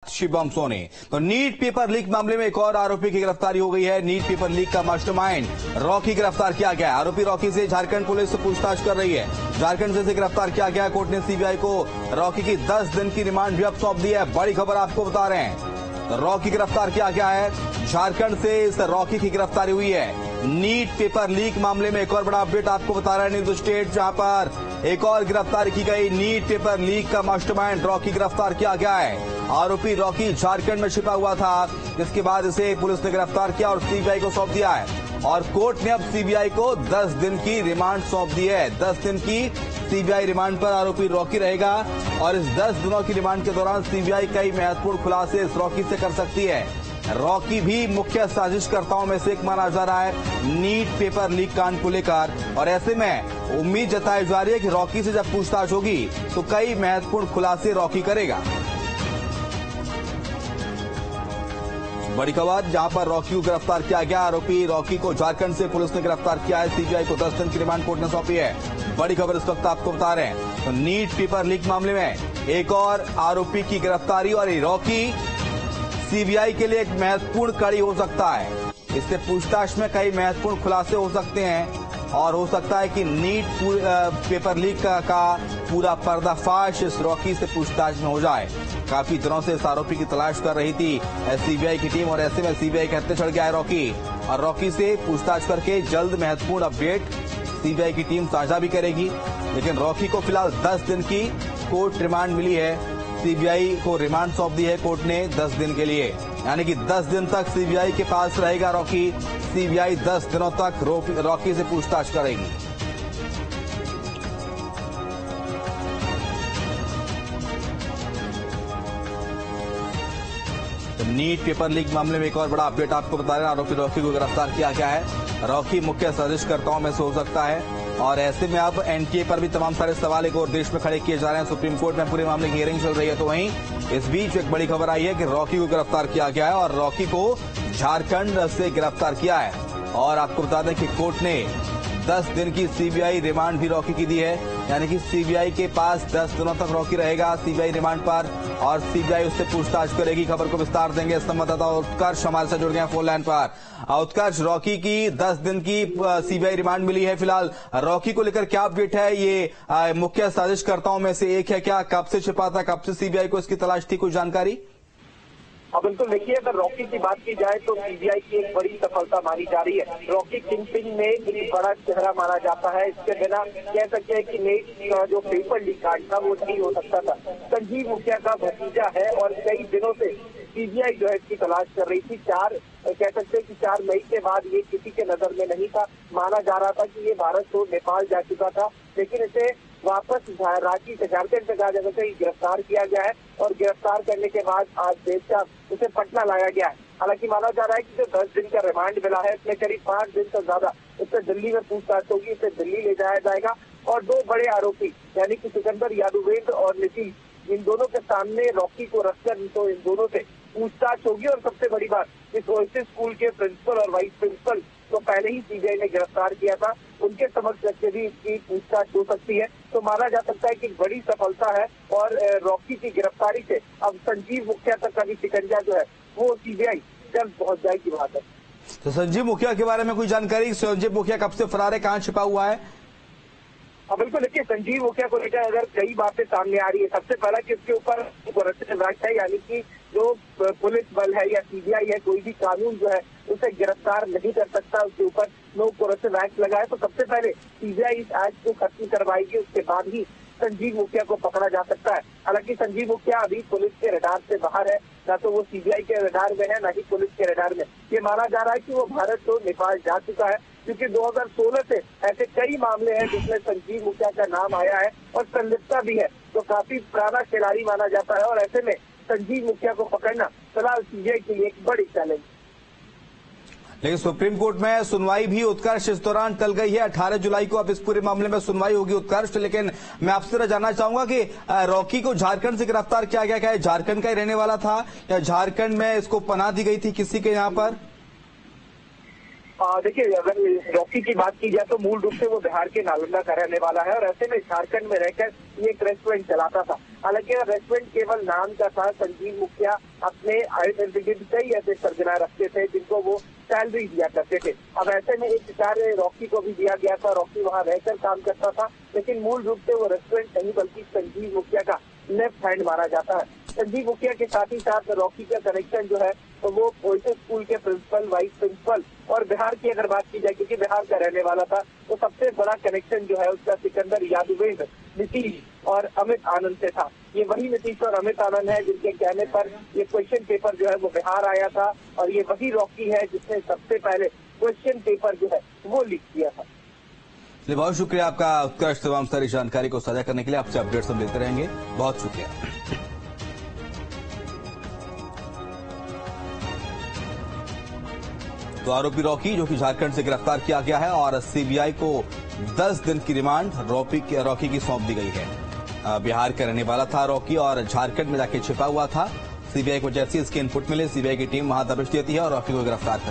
शिवम सोनी। तो NEET paper leak मामले में एक और आरोपी की गिरफ्तारी हो गई है। नीट पेपर लीक का मास्टरमाइंड रॉकी गिरफ्तार किया गया। आरोपी रॉकी से झारखंड पुलिस पूछताछ कर रही है। झारखंड से गिरफ्तार किया गया। कोर्ट ने सीबीआई को रॉकी की 10 दिन की रिमांड भी अब सौंप दी है। बड़ी खबर आपको बता रहे हैं, रॉकी गिरफ्तार किया गया है। झारखंड से इस रॉकी की गिरफ्तारी हुई है। नीट पेपर लीक मामले में एक और बड़ा अपडेट आपको बता रहे हैं न्यूज स्टेट, जहां पर एक और गिरफ्तारी की गई। नीट पेपर लीक का मास्टरमाइंड रॉकी गिरफ्तार किया गया है। आरोपी रॉकी झारखंड में छिपा हुआ था, जिसके बाद इसे पुलिस ने गिरफ्तार किया और सीबीआई को सौंप दिया है। और कोर्ट ने अब सीबीआई को 10 दिन की रिमांड सौंप दी है। 10 दिन की सीबीआई रिमांड पर आरोपी रॉकी रहेगा और इस 10 दिनों की रिमांड के दौरान सीबीआई कई महत्वपूर्ण खुलासे इस रॉकी से कर सकती है। रॉकी भी मुख्य साजिशकर्ताओं में से एक माना जा रहा है नीट पेपर लीक कांड को लेकर, और ऐसे में उम्मीद जताई जा रही है कि रॉकी से जब पूछताछ होगी तो कई महत्वपूर्ण खुलासे रॉकी करेगा। बड़ी खबर, जहां पर रॉकी को गिरफ्तार किया गया। आरोपी रॉकी को झारखंड से पुलिस ने गिरफ्तार किया है। सीबीआई को 10 दिन की रिमांड कोर्ट ने सौंपी है। बड़ी खबर इस वक्त आपको बता रहे हैं। तो नीट पेपर लीक मामले में एक और आरोपी की गिरफ्तारी, और ये रॉकी सीबीआई के लिए एक महत्वपूर्ण कड़ी हो सकता है। इससे पूछताछ में कई महत्वपूर्ण खुलासे हो सकते हैं और हो सकता है कि नीट पेपर लीक का पूरा पर्दाफाश इस रॉकी से पूछताछ में हो जाए। काफी दिनों से इस आरोपी की तलाश कर रही थी सीबीआई की टीम, और ऐसे में सीबीआई के हत्थे चढ़ गया है रॉकी। और रॉकी से पूछताछ करके जल्द महत्वपूर्ण अपडेट सीबीआई की टीम साझा भी करेगी। लेकिन रॉकी को फिलहाल 10 दिन की कोर्ट रिमांड मिली है। सीबीआई को रिमांड सौंप दी है कोर्ट ने 10 दिन के लिए, यानी कि 10 दिन तक सीबीआई के पास रहेगा रॉकी। सीबीआई 10 दिनों तक रॉकी से पूछताछ करेगी। तो नीट पेपर लीक मामले में एक और बड़ा अपडेट आपको बता रहे हैं। आरोपी रॉकी को गिरफ्तार किया गया है। रॉकी मुख्य साजिशकर्ताओं में से हो सकता है, और ऐसे में अब एनटीए पर भी तमाम सारे सवाल एक और देश में खड़े किए जा रहे हैं। सुप्रीम कोर्ट में पूरे मामले की हियरिंग चल रही है। तो वहीं इस बीच एक बड़ी खबर आई है कि रॉकी को गिरफ्तार किया गया है और रॉकी को झारखंड से गिरफ्तार किया है। और आपको बता दें कि कोर्ट ने 10 दिन की सीबीआई रिमांड भी रॉकी की दी है, यानी कि सीबीआई के पास 10 दिनों तक रॉकी रहेगा सीबीआई रिमांड पर, और सीबीआई उससे पूछताछ करेगी। खबर को विस्तार देंगे संवाददाता उत्कर्ष हमारे साथ जुड़ गए हैं फोन लाइन पर। उत्कर्ष, रॉकी की 10 दिन की सीबीआई रिमांड मिली है। फिलहाल रॉकी को लेकर क्या अपडेट है? ये मुख्य साजिशकर्ताओं में से एक है क्या? कब से छिपा था, कब से सीबीआई को इसकी तलाश थी, कुछ जानकारी? बिल्कुल, देखिए, अगर रॉकी की बात की जाए तो सीबीआई की एक बड़ी सफलता मानी जा रही है। रॉकी किंगपिन में एक बड़ा चेहरा माना जाता है। इसके बिना कह सकते हैं कि नीट का जो पेपर लीक कांड था वो नहीं हो सकता था। संजीव मुखिया का भतीजा है और कई दिनों से सीबीआई जो है इसकी तलाश कर रही थी। कह सकते हैं कि 4 मई के बाद ये किसी के नजर में नहीं था। माना जा रहा था कि ये भारत छोड़ नेपाल जा चुका था, लेकिन इसे वापस रांची से, झारखंड से कहा जाता है गिरफ्तार किया गया है। और गिरफ्तार करने के बाद आज देर शाम उसे पटना लाया गया है। हालांकि माना जा रहा है कि जो 10 दिन का रिमांड मिला है इसमें करीब 5 दिन से ज्यादा इससे दिल्ली में पूछताछ होगी। इसे दिल्ली ले जाया जाएगा और 2 बड़े आरोपी यानी कि सिकंदर यादवेंद्र और नीतीश, इन दोनों के सामने रॉकी को रखकर तो इन दोनों से पूछताछ होगी। और सबसे बड़ी बात, इस ओएसिस स्कूल के प्रिंसिपल और वाइस प्रिंसिपल तो पहले ही सीबीआई ने गिरफ्तार किया था, उनके समक्ष रखकर भी इसकी पूछताछ हो सकती है। तो माना जा सकता है कि बड़ी सफलता है और रॉकी की गिरफ्तारी से अब संजीव मुखिया तक का भी शिकंजा जो है वो सीबीआई जल्द पहुंच जाएगी वहां तक। तो संजीव मुखिया के बारे में कोई जानकारी? संजीव मुखिया कब से फरार है, कहाँ छिपा हुआ है? बिल्कुल, देखिए, संजीव मुखिया को लेकर अगर कई बातें सामने आ रही है। सबसे पहला कि इसके ऊपर कोरेस्पोंडेंट एक्ट है, यानी कि जो पुलिस बल है या सीबीआई है, कोई भी कानून जो है उसे गिरफ्तार नहीं कर सकता, उसके ऊपर नो कोरेस्पोंडेंट एक्ट लगा है। तो सबसे पहले सीबीआई इस एक्ट को खत्म करवाएगी, उसके बाद ही संजीव मुखिया को पकड़ा जा सकता है। हालांकि संजीव मुखिया अभी पुलिस के रडार से बाहर है, ना तो वो सीबीआई के रडार में है, ना ही पुलिस के रडार में। ये माना जा रहा है कि वो भारत छोड़ नेपाल जा चुका है, क्योंकि 2016 से ऐसे कई मामले हैं जिसमें संजीव मुखिया का नाम आया है और संलिप्तता भी है। तो काफी पुराना खिलाड़ी माना जाता है और ऐसे में संजीव मुखिया को पकड़ना फिलहाल सीबीआई के लिए एक बड़ी चैलेंज। लेकिन सुप्रीम कोर्ट में सुनवाई भी उत्कर्ष इस दौरान टल गई है। 18 जुलाई को अब इस पूरे मामले में सुनवाई होगी उत्कर्ष। लेकिन मैं आपसे जानना चाहूंगा कि रॉकी को झारखंड से गिरफ्तार किया गया, क्या झारखंड का ही रहने वाला था या झारखंड में इसको पनाह दी गई थी किसी के यहाँ पर? देखिए, अगर रॉकी की बात की जाए तो मूल रूप से वो बिहार के नालंदा का रहने वाला है और ऐसे में झारखंड में रहकर ये एक रेस्टोरेंट चलाता था। हालांकि रेस्टोरेंट केवल नाम का था। संजीव मुखिया अपने इर्द गिर्द कई ऐसे सरगना रखते थे जिनको वो सैलरी दिया करते थे। अब ऐसे में एक कार्य रॉकी को भी दिया गया था। रॉकी वहां रहकर काम करता था, लेकिन मूल रूप से वो रेस्टोरेंट नहीं बल्कि संजीव मुखिया का लेफ्ट हैंड माना जाता है। संजीव मुखिया के साथ ही साथ रॉकी का कनेक्शन जो है तो वो ओएसएस स्कूल के प्रिंसिपल, वाइस प्रिंसिपल और बिहार की अगर बात की जाए, क्योंकि बिहार का रहने वाला था, तो सबसे बड़ा कनेक्शन जो है उसका सिकंदर यादवेंद्र, नीतीश और अमित आनंद से था। ये वही नीतीश और अमित आनंद है जिनके कहने पर ये क्वेश्चन पेपर जो है वो बिहार आया था, और ये वही रॉकी है जिसने सबसे पहले क्वेश्चन पेपर जो है वो लीक किया था। बहुत शुक्रिया आपका उत्कृष्ट तमाम सारी जानकारी को साझा करने के लिए। आपसे अपडेट्स हम लेते रहेंगे। बहुत शुक्रिया। तो आरोपी रॉकी जो कि झारखंड से गिरफ्तार किया गया है और सीबीआई को 10 दिन की रिमांड रॉकी की सौंप दी गई है। बिहार का रहने वाला था रॉकी और झारखंड में जाके छिपा हुआ था। सीबीआई को जैसे इसके इनपुट मिले, सीबीआई की टीम वहां दबिश देती है और रॉकी को गिरफ्तार